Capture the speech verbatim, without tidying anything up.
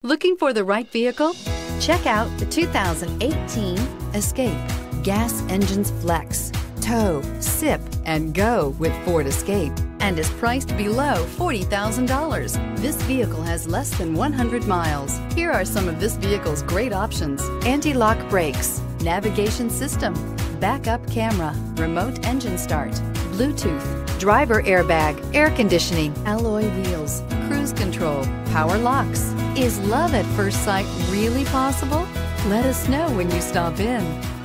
Looking for the right vehicle? Check out the two thousand eighteen Escape. Gas engines flex, tow, sip, and go with Ford Escape, and is priced below forty thousand dollars. This vehicle has less than one hundred miles. Here are some of this vehicle's great options: anti-lock brakes, navigation system, backup camera, remote engine start, Bluetooth, driver airbag, air conditioning, alloy wheels, cruise control, power locks. Is love at first sight really possible? Let us know when you stop in.